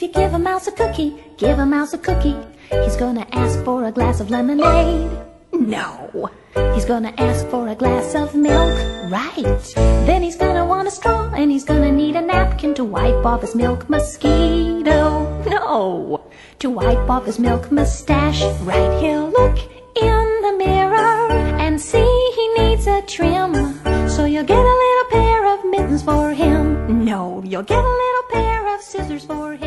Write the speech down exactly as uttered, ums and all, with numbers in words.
you give a mouse a cookie, give a mouse a cookie, he's gonna ask for a glass of lemonade. No, he's gonna ask for a glass of milk, right? Then he's gonna want a straw, and he's gonna need a napkin to wipe off his milk mosquito. No, to wipe off his milk mustache, right? He'll look in the mirror and see he needs a trim, so you'll get a little pair of mittens for him. No, you'll get a little pair of scissors for him.